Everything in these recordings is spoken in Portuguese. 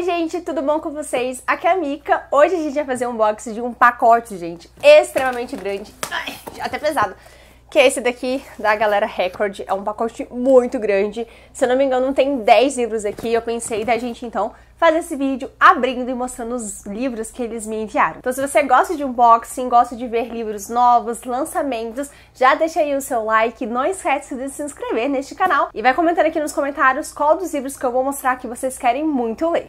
Oi gente, tudo bom com vocês? Aqui é a Mika. Hoje a gente vai fazer um unboxing de um pacote, gente, extremamente grande, até pesado, que é esse daqui da Galera Record. É um pacote muito grande, se eu não me engano tem 10 livros aqui. Eu pensei da gente então fazer esse vídeo abrindo e mostrando os livros que eles me enviaram. Então se você gosta de unboxing, gosta de ver livros novos, lançamentos, já deixa aí o seu like, não esquece de se inscrever neste canal e vai comentando aqui nos comentários qual dos livros que eu vou mostrar que vocês querem muito ler.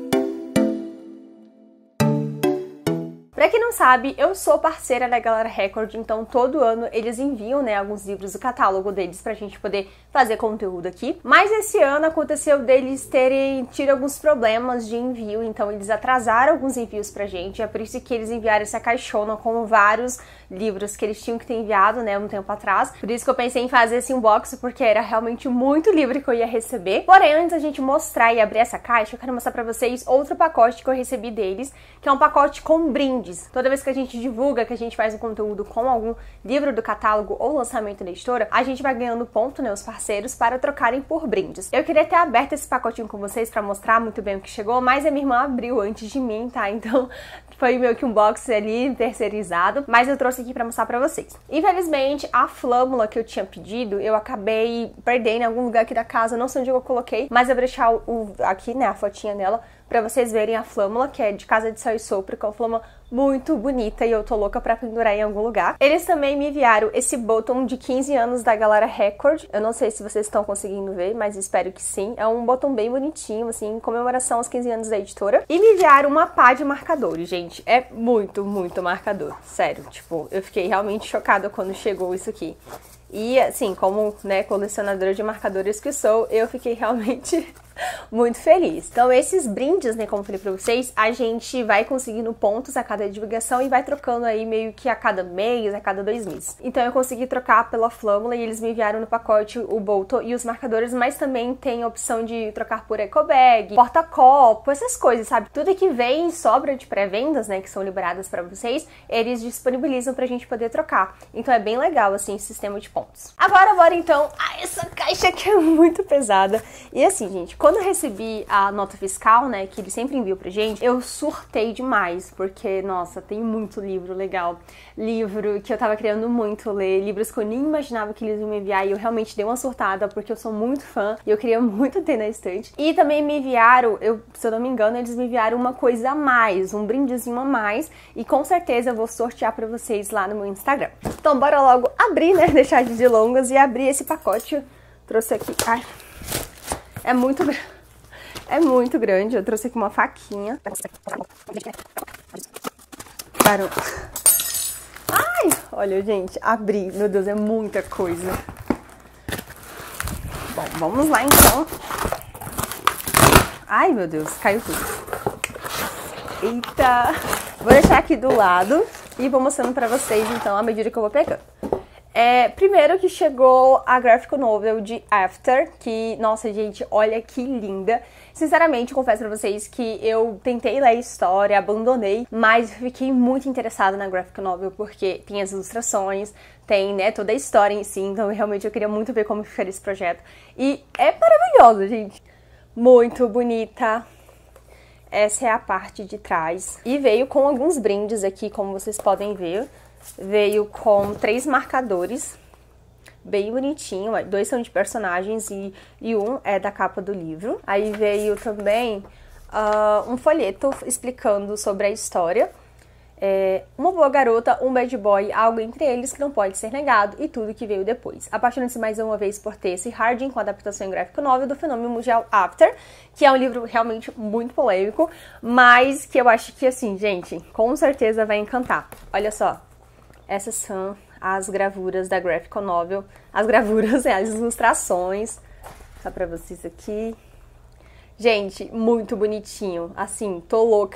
Pra quem não sabe, eu sou parceira da Galera Record, então todo ano eles enviam, alguns livros do catálogo deles pra gente poder fazer conteúdo aqui. Mas esse ano aconteceu deles terem tido alguns problemas de envio, então eles atrasaram alguns envios pra gente. É por isso que eles enviaram essa caixona com vários livros que eles tinham que ter enviado, um tempo atrás. Por isso que eu pensei em fazer esse unboxing, porque era realmente muito livro que eu ia receber. Porém, antes da gente mostrar e abrir essa caixa, eu quero mostrar pra vocês outro pacote que eu recebi deles, que é um pacote com brindes. Toda vez que a gente divulga, que a gente faz um conteúdo com algum livro do catálogo ou lançamento da editora, a gente vai ganhando ponto, os parceiros, para trocarem por brindes. Eu queria ter aberto esse pacotinho com vocês pra mostrar muito bem o que chegou, mas a minha irmã abriu antes de mim, tá? Então foi meio que um box ali terceirizado, mas eu trouxe aqui pra mostrar pra vocês. Infelizmente, a flâmula que eu tinha pedido, eu acabei perdendo em algum lugar aqui da casa, não sei onde eu coloquei, mas eu vou deixar aqui, a fotinha dela, pra vocês verem a flâmula, que é de Casa de Céu e Sopro, que é uma flâmula muito bonita e eu tô louca pra pendurar em algum lugar. Eles também me enviaram esse botão de 15 anos da Galera Record. Eu não sei se vocês estão conseguindo ver, mas espero que sim. É um botão bem bonitinho, assim, em comemoração aos 15 anos da editora. E me enviaram uma pá de marcadores, gente. É muito, muito marcador. Sério, tipo, eu fiquei realmente chocada quando chegou isso aqui. E, assim, como, colecionadora de marcadores que sou, eu fiquei realmente muito feliz. Então, esses brindes, como eu falei pra vocês, a gente vai conseguindo pontos a cada divulgação e vai trocando aí meio que a cada mês, a cada 2 meses. Então, eu consegui trocar pela flâmula e eles me enviaram no pacote o bolto e os marcadores, mas também tem a opção de trocar por ecobag, porta-copo, essas coisas, sabe? Tudo que vem em sobra de pré-vendas, que são liberadas pra vocês, eles disponibilizam pra gente poder trocar. Então, é bem legal, assim, esse sistema de pontos. Agora, bora então a essa caixa que é muito pesada. E assim, gente, quando eu recebi a nota fiscal, que eles sempre enviam pra gente, eu surtei demais, porque, nossa, tem muito livro legal. Livro que eu tava querendo muito ler, livros que eu nem imaginava que eles iam me enviar, e eu realmente dei uma surtada, porque eu sou muito fã, e eu queria muito ter na estante. E também me enviaram, se eu não me engano, eles me enviaram uma coisa a mais, um brindezinho a mais, e com certeza eu vou sortear pra vocês lá no meu Instagram. Então, bora logo abrir, deixar de delongas e abrir esse pacote. Eu trouxe aqui, é muito grande, eu trouxe aqui uma faquinha. Parou. Ai, olha, gente, abri, meu Deus, é muita coisa. Bom, vamos lá então. Ai, meu Deus, caiu tudo. Eita! Vou deixar aqui do lado e vou mostrando pra vocês, então, à medida que eu vou pegando. Primeiro que chegou a graphic novel de After, que, nossa, gente, olha que linda. Sinceramente, confesso pra vocês que eu tentei ler a história, abandonei, mas fiquei muito interessada na graphic novel, porque tem as ilustrações, tem, toda a história em si, então realmente eu queria muito ver como ficaria esse projeto. E é maravilhoso, gente. Muito bonita. Essa é a parte de trás. E veio com alguns brindes aqui, como vocês podem ver. Veio com 3 marcadores, bem bonitinho, 2 são de personagens e um é da capa do livro. Aí veio também um folheto explicando sobre a história, uma boa garota, um bad boy, algo entre eles que não pode ser negado e tudo que veio depois. Apaixone-se mais uma vez por Tessa Harding, com a adaptação em graphic novel do fenômeno mundial After, que é um livro realmente muito polêmico, mas que eu acho que, assim, gente, com certeza vai encantar. Olha só. Essas são as gravuras da graphic novel. As gravuras, as ilustrações. Só pra vocês aqui. Gente, muito bonitinho. Assim, tô louca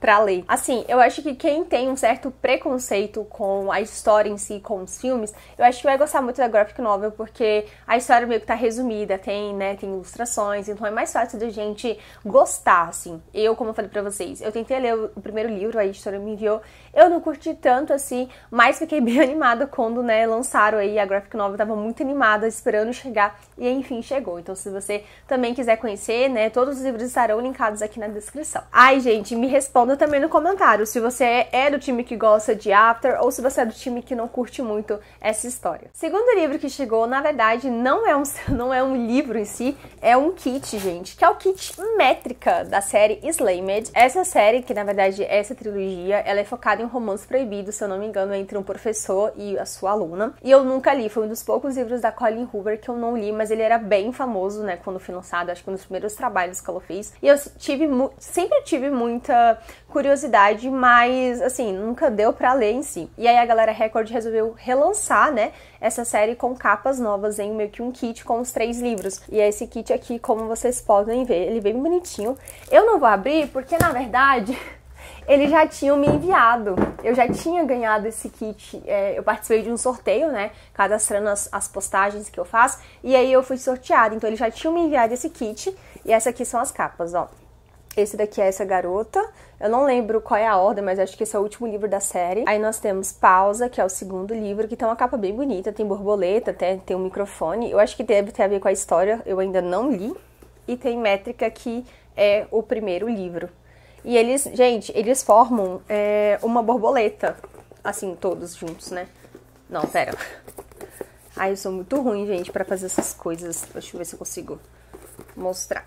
pra ler. Assim, eu acho que quem tem um certo preconceito com a história em si, com os filmes, eu acho que vai gostar muito da graphic novel, porque a história meio que tá resumida, tem ilustrações, então é mais fácil da gente gostar, assim. Eu, como eu falei pra vocês, eu tentei ler o primeiro livro, a editora me enviou, eu não curti tanto, assim, mas fiquei bem animada quando, né, lançaram aí a graphic novel, tava muito animada, esperando chegar, e enfim, chegou. Então, se você também quiser conhecer, né, todos os livros estarão linkados aqui na descrição. Ai, gente, me responda também no comentário se você é do time que gosta de After ou se você é do time que não curte muito essa história. Segundo livro que chegou, na verdade, não é um livro em si, é um kit, gente, que é o kit Métrica da série Slaymed. Essa série, que na verdade é essa trilogia, ela é focada em um romance proibido, se eu não me engano, entre um professor e a sua aluna. E eu nunca li, foi um dos poucos livros da Colleen Hoover que eu não li, mas ele era bem famoso, né, quando foi lançado, acho que um dos primeiros trabalhos que ela fez. E eu sempre tive muita curiosidade, mas, assim, nunca deu pra ler em si. E aí a galera Record resolveu relançar, né, essa série com capas novas em meio que um kit com os 3 livros. E é esse kit aqui, como vocês podem ver, ele é bem bonitinho. Eu não vou abrir porque, na verdade, eles já tinham me enviado. Eu já tinha ganhado esse kit. Eu participei de um sorteio, né, cadastrando as postagens que eu faço, e aí eu fui sorteada. Então eles já tinham me enviado esse kit, e essa aqui são as capas, ó. Esse daqui é essa garota. Eu não lembro qual é a ordem, mas acho que esse é o último livro da série. Aí nós temos Pausa, que é o segundo livro, que tem uma capa bem bonita, tem borboleta, tem um microfone. Eu acho que deve ter a ver com a história, eu ainda não li. E tem Métrica, que é o primeiro livro. E eles, gente, eles formam uma borboleta, assim, todos juntos, né? Não, pera. Ai, eu sou muito ruim, gente, pra fazer essas coisas. Deixa eu ver se eu consigo mostrar.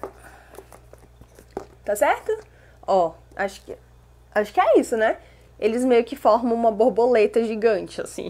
Tá certo? Ó, acho que é isso, né? Eles meio que formam uma borboleta gigante, assim.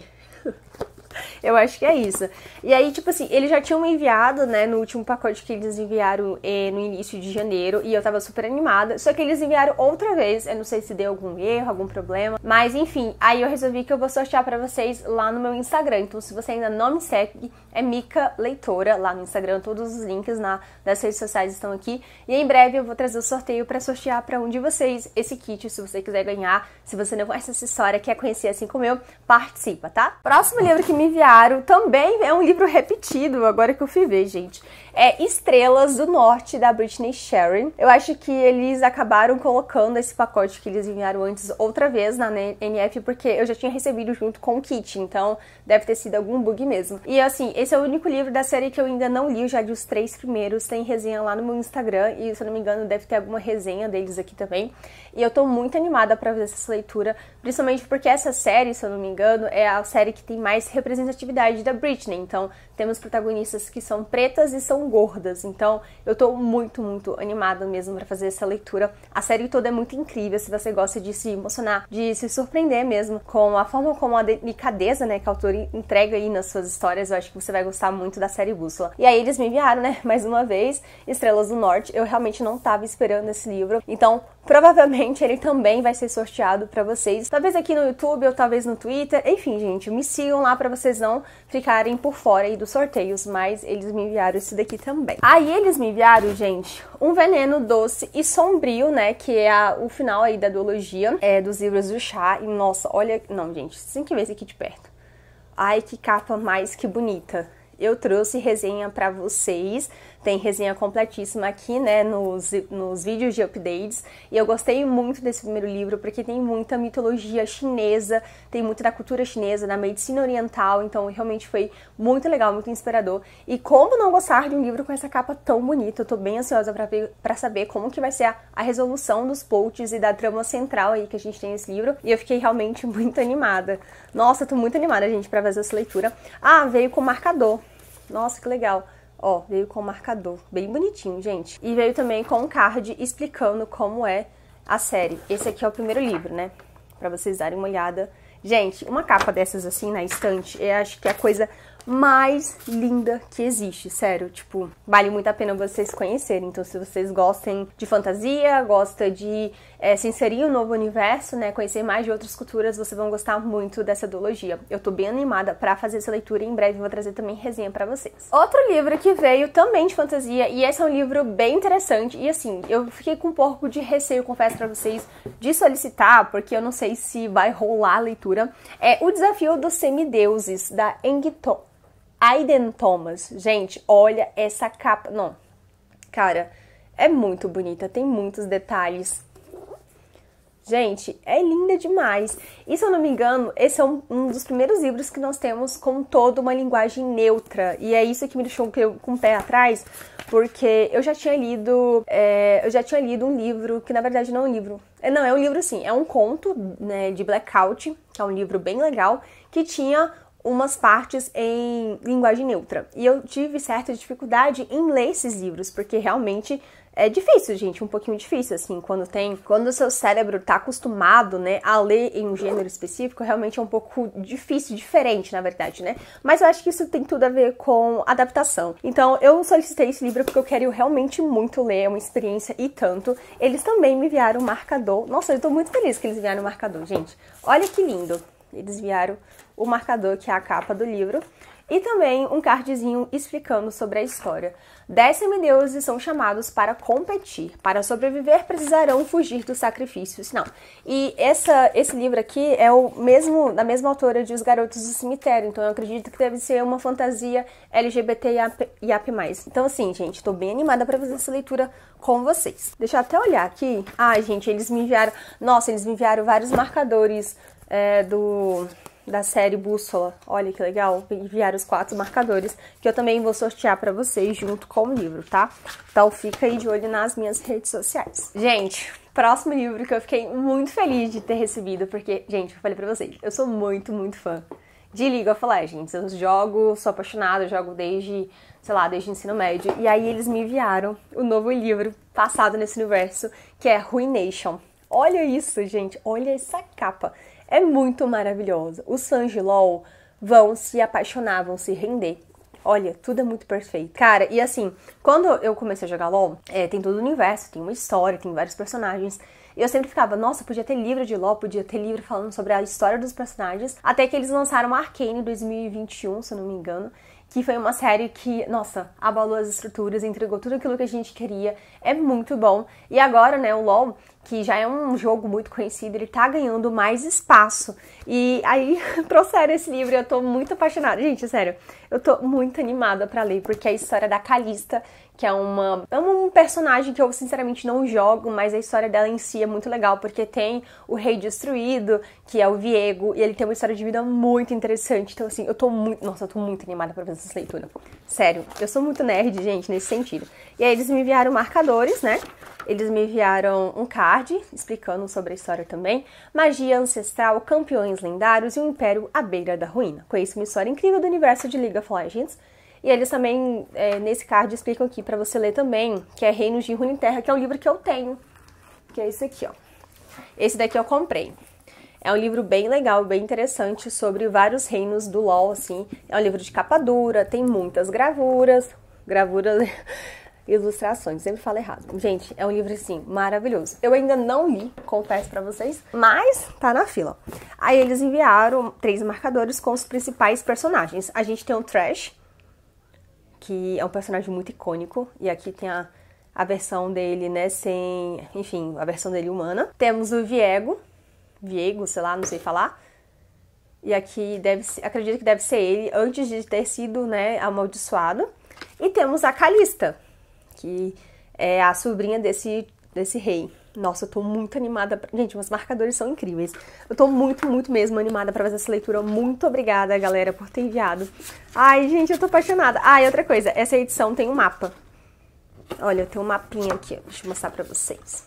Eu acho que é isso. E aí, tipo assim, eles já tinham me enviado, né, no último pacote que eles enviaram no início de janeiro, e eu tava super animada, só que eles enviaram outra vez, eu não sei se deu algum erro, algum problema, mas enfim, aí eu resolvi que eu vou sortear pra vocês lá no meu Instagram. Então, se você ainda não me segue, é Mica Leitora lá no Instagram, todos os links das redes sociais estão aqui, e em breve eu vou trazer o sorteio pra sortear pra um de vocês esse kit, se você quiser ganhar. Se você não conhece essa história, quer conhecer assim como eu, participa, tá? Próximo livro que me enviaram também é um livro repetido, agora que eu fui ver, gente. É Estrelas do Norte, da Brittany Sherry. Eu acho que eles acabaram colocando esse pacote que eles enviaram antes outra vez na NF, porque eu já tinha recebido junto com o kit, então deve ter sido algum bug mesmo. E assim, esse é o único livro da série que eu ainda não li, eu já li os 3 primeiros, tem resenha lá no meu Instagram, e se eu não me engano deve ter alguma resenha deles aqui também. E eu tô muito animada pra fazer essa leitura, principalmente porque essa série, se eu não me engano, é a série que tem mais representatividade da Brittany. Então, temos protagonistas que são pretas e são gordas. Então, eu tô muito, muito animada mesmo pra fazer essa leitura. A série toda é muito incrível, se você gosta de se emocionar, de se surpreender mesmo com a forma como a delicadeza, né, que a autora entrega aí nas suas histórias. Eu acho que você vai gostar muito da série Bússola. E aí eles me enviaram, né, mais uma vez, Estrelas do Norte. Eu realmente não tava esperando esse livro, então provavelmente ele também vai ser sorteado pra vocês. Talvez aqui no YouTube ou talvez no Twitter. Enfim, gente, me sigam lá pra vocês não ficarem por fora aí dos sorteios, mas eles me enviaram esse daqui também. Aí eles me enviaram, gente, Um Veneno Doce e Sombrio, né, que é o final aí da duologia dos livros do chá. E nossa, olha, não, gente, você tem que ver esse aqui de perto. Ai, que capa mais que bonita. Eu trouxe resenha pra vocês, tem resenha completíssima aqui, né, nos vídeos de updates, e eu gostei muito desse primeiro livro, porque tem muita mitologia chinesa, tem muito da cultura chinesa, da medicina oriental, então realmente foi muito legal, muito inspirador. E como não gostar de um livro com essa capa tão bonita? Eu tô bem ansiosa pra saber como que vai ser a resolução dos plots e da trama central aí que a gente tem nesse livro, e eu fiquei realmente muito animada. Nossa, eu tô muito animada, gente, pra fazer essa leitura. Ah, veio com marcador. Nossa, que legal. Ó, veio com marcador. Bem bonitinho, gente. E veio também com um card explicando como é a série. Esse aqui é o primeiro livro, né? Pra vocês darem uma olhada. Gente, uma capa dessas assim na estante, eu acho que é a coisa mais linda que existe, sério, tipo, vale muito a pena vocês conhecerem. Então, se vocês gostam de fantasia, gostam de se inserir em um novo universo, né, conhecer mais de outras culturas, vocês vão gostar muito dessa duologia. Eu tô bem animada pra fazer essa leitura e em breve vou trazer também resenha pra vocês. Outro livro que veio também de fantasia, e esse é um livro bem interessante, e assim, eu fiquei com um pouco de receio, confesso pra vocês, de solicitar, porque eu não sei se vai rolar a leitura, é O Desafio dos Semideuses, da Aiden Thomas. Gente, olha essa capa. Não, cara, é muito bonita, tem muitos detalhes. Gente, é linda demais. E se eu não me engano, esse é um dos primeiros livros que nós temos com toda uma linguagem neutra. E é isso que me deixou com o pé atrás, porque eu já tinha lido um livro, que na verdade não é um livro. Não, é um livro sim, é um conto, né, de Blackout, que é um livro bem legal, que tinha umas partes em linguagem neutra. E eu tive certa dificuldade em ler esses livros, porque realmente é difícil, gente, um pouquinho difícil, assim, quando o seu cérebro tá acostumado, né, a ler em um gênero específico, realmente é um pouco difícil, diferente, na verdade, né? Mas eu acho que isso tem tudo a ver com adaptação. Então, eu solicitei esse livro porque eu quero realmente muito ler, é uma experiência e tanto. Eles também me enviaram um marcador. Nossa, eu tô muito feliz que eles enviaram um marcador, gente. Olha que lindo. Eles enviaram o marcador, que é a capa do livro, e também um cardzinho explicando sobre a história. 10 semideuses são chamados para competir. Para sobreviver, precisarão fugir do sacrifício. Não. E esse livro aqui é da mesma autora de Os Garotos do Cemitério. Então eu acredito que deve ser uma fantasia LGBT e AP+. Então assim, gente, tô bem animada para fazer essa leitura com vocês. Deixa eu até olhar aqui. Ai, gente, eles me enviaram vários marcadores da série Bússola. Olha que legal, enviaram os 4 marcadores, que eu também vou sortear pra vocês junto com o livro, tá? Então fica aí de olho nas minhas redes sociais. Gente, próximo livro que eu fiquei muito feliz de ter recebido, porque, gente, eu falei pra vocês, eu sou muito, muito fã de League of Legends. Eu sou apaixonada, jogo desde o ensino médio. E aí eles me enviaram o novo livro passado nesse universo, que é Ruination. Olha isso, gente, olha essa capa. É muito maravilhosa. Os fãs de LoL vão se apaixonar, vão se render. Olha, tudo é muito perfeito. Cara, e assim, quando eu comecei a jogar LoL, tem todo o universo, tem uma história, tem vários personagens. E eu sempre ficava, nossa, podia ter livro de LoL, podia ter livro falando sobre a história dos personagens. Até que eles lançaram Arcane em 2021, se eu não me engano, que foi uma série que, nossa, abalou as estruturas, entregou tudo aquilo que a gente queria. É muito bom. E agora, né, o LoL, que já é um jogo muito conhecido, ele tá ganhando mais espaço. E aí trouxeram esse livro e eu tô muito apaixonada. Gente, sério, eu tô muito animada pra ler, porque é a história da Kalista, que é um personagem que eu sinceramente não jogo, mas a história dela em si é muito legal, porque tem o Rei Destruído, que é o Viego, e ele tem uma história de vida muito interessante. Então assim, eu tô muito animada pra fazer essa leitura. Sério, eu sou muito nerd, gente, nesse sentido. E aí eles me enviaram marcadores, né? Eles me enviaram um card explicando sobre a história também. Magia ancestral, campeões lendários e um império à beira da ruína. Conheço uma história incrível do universo de League of Legends. E eles também, nesse card, explicam aqui pra você ler também, que é Reinos de Runeterra, que é um livro que eu tenho. Que é esse aqui, ó. Esse daqui eu comprei. É um livro bem legal, bem interessante, sobre vários reinos do LoL, assim. É um livro de capa dura, tem muitas gravuras. Ilustrações, sempre falo errado. Gente, é um livro, assim, maravilhoso. Eu ainda não li, confesso pra vocês, mas tá na fila. Aí eles enviaram 3 marcadores com os principais personagens. A gente tem o Thresh, que é um personagem muito icônico, e aqui tem a versão dele, né, enfim, a versão dele humana. Temos o Viego, sei lá, não sei falar. E aqui acredito que deve ser ele, antes de ter sido, né, amaldiçoado. E temos a Kalista, que é a sobrinha desse rei. Nossa, eu tô muito animada. Gente, os marcadores são incríveis. Eu tô muito, muito mesmo animada pra fazer essa leitura. Muito obrigada, galera, por ter enviado. Ai, gente, eu tô apaixonada. Ah, e outra coisa, essa edição tem um mapa. Olha, tem um mapinha aqui, deixa eu mostrar pra vocês.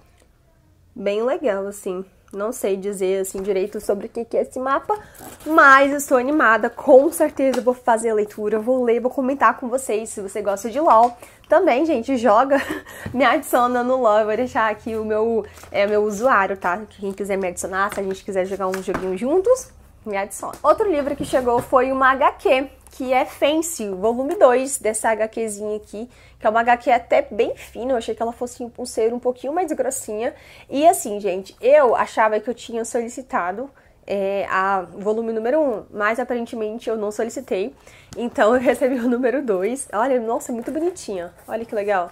Bem legal, assim. Não sei dizer, assim, direito sobre o que é esse mapa, mas eu estou animada. Com certeza eu vou fazer a leitura, vou ler, vou comentar com vocês. Se você gosta de LoL, também, gente, joga, me adiciona no LoL. Eu vou deixar aqui o meu usuário, tá? Quem quiser me adicionar, se a gente quiser jogar um joguinho juntos, me adiciona. Outro livro que chegou foi uma HQ, que é Fancy, volume 2 dessa HQzinha aqui, que é uma HQ até bem fina, eu achei que ela fosse ser um pouquinho mais grossinha. E assim, gente, eu achava que eu tinha solicitado a volume número 1, mas aparentemente eu não solicitei, então eu recebi o número 2. Olha, nossa, é muito bonitinha, olha que legal.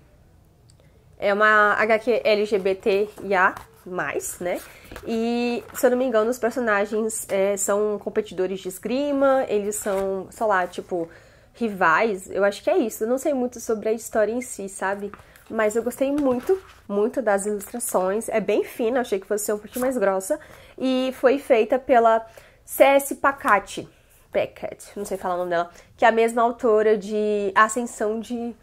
É uma HQ LGBTIA+, né? E, se eu não me engano, os personagens são competidores de esgrima, eles são, sei lá, tipo, rivais, eu acho que é isso. Eu não sei muito sobre a história em si, sabe? Mas eu gostei muito, muito das ilustrações. É bem fina, achei que fosse ser um pouquinho mais grossa. E foi feita pela C.S. Pacat, não sei falar o nome dela, que é a mesma autora de Ascensão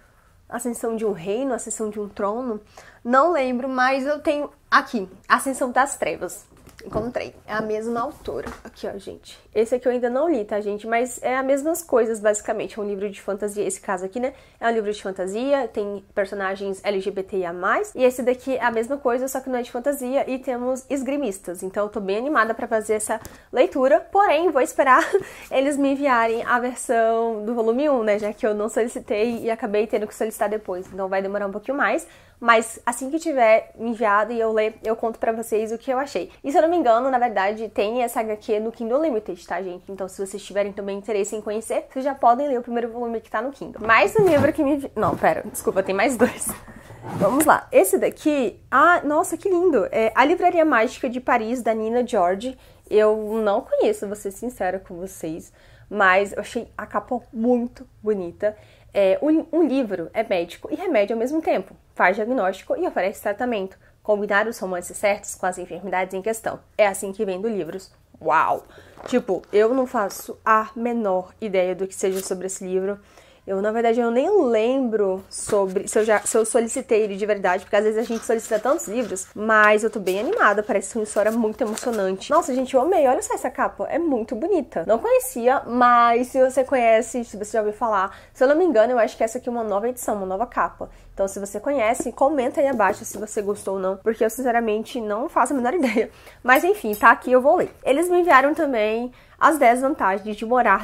de um Reino, Ascensão de um Trono. Não lembro, mas eu tenho aqui, Ascensão das Trevas. Encontrei. É a mesma autora. Aqui, ó, gente. Esse aqui eu ainda não li, tá, gente? Mas é as mesmas coisas, basicamente. É um livro de fantasia. Esse caso aqui, né? É um livro de fantasia. Tem personagens LGBTIA+. E esse daqui é a mesma coisa, só que não é de fantasia. E temos esgrimistas. Então eu tô bem animada pra fazer essa leitura. Porém, vou esperar eles me enviarem a versão do volume 1, né? Já que eu não solicitei e acabei tendo que solicitar depois. Então vai demorar um pouquinho mais. Mas assim que tiver enviado e eu ler, eu conto pra vocês o que eu achei. E se eu não me engano, na verdade, tem essa HQ no Kindle Unlimited, tá, gente? Então se vocês tiverem também interesse em conhecer, vocês já podem ler o primeiro volume que tá no Kindle. Mais um livro que me... Não, pera, desculpa, tem mais dois. Vamos lá. Esse daqui... Ah, nossa, que lindo! É A Livraria Mágica de Paris, da Nina George. Eu não conheço, vou ser sincera com vocês, mas eu achei a capa muito bonita. Um livro é médico e remédio ao mesmo tempo. Faz diagnóstico e oferece tratamento. Combinar os romances certos com as enfermidades em questão. É assim que vendo livros. Uau! Tipo, eu não faço a menor ideia do que seja sobre esse livro. Na verdade, eu nem lembro sobre se eu solicitei ele de verdade, porque às vezes a gente solicita tantos livros, mas eu tô bem animada, parece uma história muito emocionante. Nossa, gente, eu amei, olha só essa capa, é muito bonita. Não conhecia, mas se você conhece, se você já ouviu falar, se eu não me engano, eu acho que essa aqui é uma nova edição, uma nova capa. Então, se você conhece, comenta aí abaixo se você gostou ou não, porque eu, sinceramente, não faço a menor ideia. Mas, enfim, tá aqui, eu vou ler. Eles me enviaram também As 10 Vantagens de morrer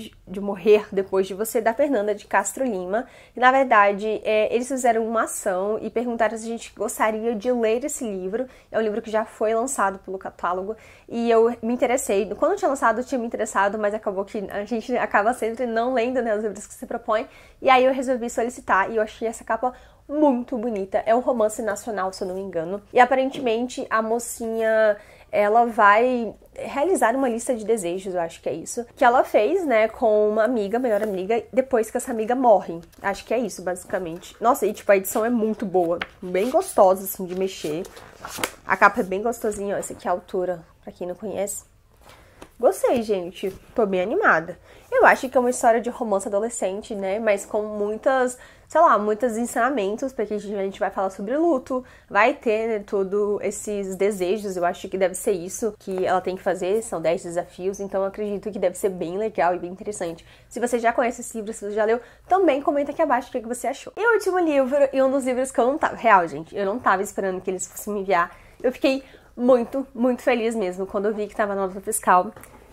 depois de você, da Fernanda de Castro Lima. E, na verdade, eles fizeram uma ação e perguntaram se a gente gostaria de ler esse livro. É um livro que já foi lançado pelo catálogo e eu me interessei. Quando eu tinha lançado, eu tinha me interessado, mas acabou que a gente acaba sempre não lendo, né, os livros que se propõe. E aí eu resolvi solicitar e eu achei essa capa muito bonita. É um romance nacional, se eu não me engano. E aparentemente a mocinha, ela vai realizar uma lista de desejos, eu acho que é isso, que ela fez, né, com uma amiga, melhor amiga, depois que essa amiga morre. Acho que é isso, basicamente. Nossa, e tipo, a edição é muito boa, bem gostosa, assim, de mexer. A capa é bem gostosinha, ó, essa aqui é a altura, pra quem não conhece. Gostei, gente. Tô bem animada. Eu acho que é uma história de romance adolescente, né? Mas com muitas, sei lá, muitos ensinamentos, porque a gente vai falar sobre luto, vai ter, né, todos esses desejos. Eu acho que deve ser isso que ela tem que fazer, são 10 desafios, então eu acredito que deve ser bem legal e bem interessante. Se você já conhece esse livro, se você já leu, também comenta aqui abaixo o que você achou. E o último livro, e um dos livros que eu não tava... Real, gente, eu não tava esperando que eles fossem me enviar. Eu fiquei muito, muito feliz mesmo quando eu vi que tava na nota fiscal.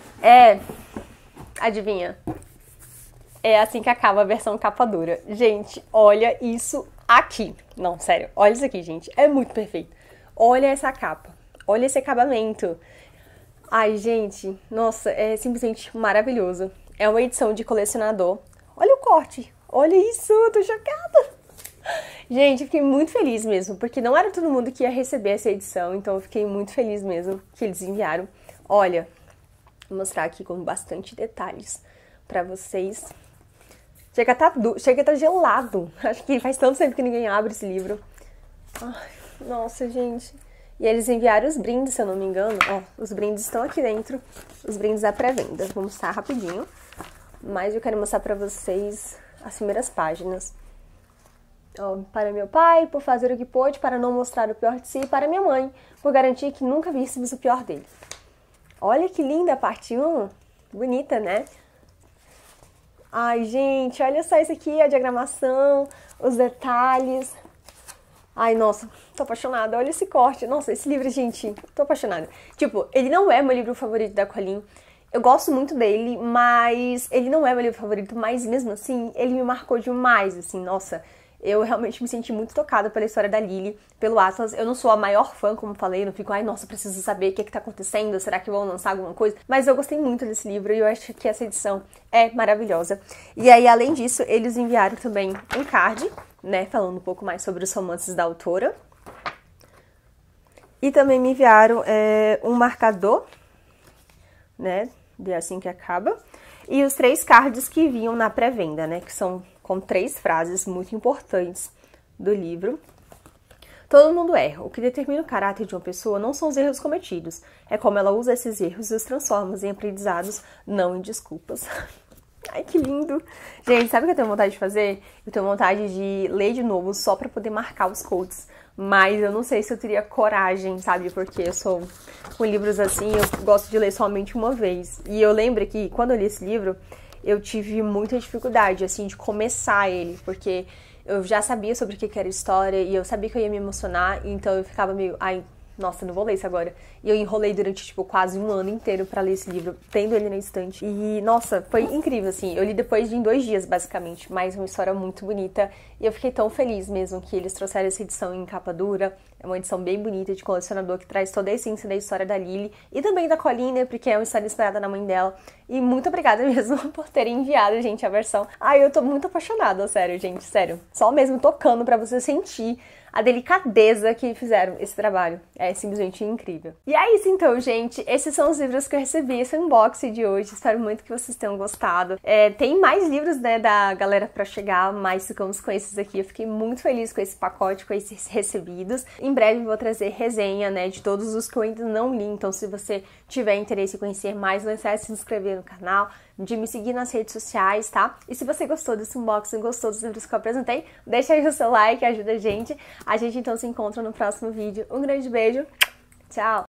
Adivinha? É assim que acaba a versão capa dura. Gente, olha isso aqui. Não, sério, olha isso aqui, gente. É muito perfeito. Olha essa capa. Olha esse acabamento. Ai, gente, nossa, é simplesmente maravilhoso. É uma edição de colecionador. Olha o corte. Olha isso, eu tô chocada. Gente, eu fiquei muito feliz mesmo, porque não era todo mundo que ia receber essa edição, então eu fiquei muito feliz mesmo que eles enviaram. Olha, vou mostrar aqui com bastante detalhes pra vocês. Chega a tá gelado. Acho que faz tanto tempo que ninguém abre esse livro. Ai, nossa, gente. E eles enviaram os brindes, se eu não me engano. Ó, os brindes estão aqui dentro. Os brindes da pré-venda. Vou mostrar rapidinho. Mas eu quero mostrar pra vocês as primeiras páginas. Ó, para meu pai, por fazer o que pôde para não mostrar o pior de si. E para minha mãe, por garantir que nunca víssemos o pior dele. Olha que linda a parte 1. Bonita, né? Ai, gente, olha só isso aqui, a diagramação, os detalhes. Ai, nossa, tô apaixonada. Olha esse corte. Nossa, esse livro, gente, tô apaixonada. Tipo, ele não é meu livro favorito da Colleen. Eu gosto muito dele, mas ele não é meu livro favorito, mas mesmo assim, ele me marcou demais, assim, nossa. Eu realmente me senti muito tocada pela história da Lily, pelo Atlas. Eu não sou a maior fã, como falei, eu não fico, ai, nossa, preciso saber o que tá acontecendo, será que vão lançar alguma coisa? Mas eu gostei muito desse livro e eu acho que essa edição é maravilhosa. E aí, além disso, eles enviaram também um card, né, falando um pouco mais sobre os romances da autora. E também me enviaram um marcador, né, de assim que acaba. E os 3 cards que vinham na pré-venda, né, que são com 3 frases muito importantes do livro. Todo mundo erra. O que determina o caráter de uma pessoa não são os erros cometidos, é como ela usa esses erros e os transforma em aprendizados, não em desculpas. Ai, que lindo! Gente, sabe o que eu tenho vontade de fazer? Eu tenho vontade de ler de novo só pra poder marcar os quotes. Mas eu não sei se eu teria coragem, sabe? Porque eu sou com livros assim, eu gosto de ler somente uma vez. E eu lembro que quando eu li esse livro, eu tive muita dificuldade, assim, de começar ele. Porque eu já sabia sobre o que era a história e eu sabia que eu ia me emocionar. Então eu ficava meio, ai, nossa, não vou ler isso agora. E eu enrolei durante, tipo, quase um ano inteiro pra ler esse livro, tendo ele na estante. E, nossa, foi incrível, assim. Eu li depois em 2 dias, basicamente. Mas uma história muito bonita. E eu fiquei tão feliz mesmo que eles trouxeram essa edição em capa dura. É uma edição bem bonita, de colecionador, que traz toda a essência da história da Lily. E também da Colleen, porque é uma história inspirada na mãe dela. E muito obrigada mesmo por terem enviado, gente, a versão. Ai, eu tô muito apaixonada, sério, gente, sério. Só mesmo tocando pra você sentir a delicadeza que fizeram esse trabalho. É simplesmente incrível. E é isso então, gente. Esses são os livros que eu recebi, esse unboxing de hoje. Espero muito que vocês tenham gostado. Tem mais livros, né, da galera pra chegar, mas ficamos com esses aqui. Eu fiquei muito feliz com esse pacote, com esses recebidos. Em breve vou trazer resenha, né, de todos os que eu ainda não li. Então, se você tiver interesse em conhecer mais, não esquece de se inscrever no canal, de me seguir nas redes sociais, tá? E se você gostou desse unboxing, gostou dos livros que eu apresentei, deixa aí o seu like, ajuda a gente. A gente então se encontra no próximo vídeo. Um grande beijo, tchau!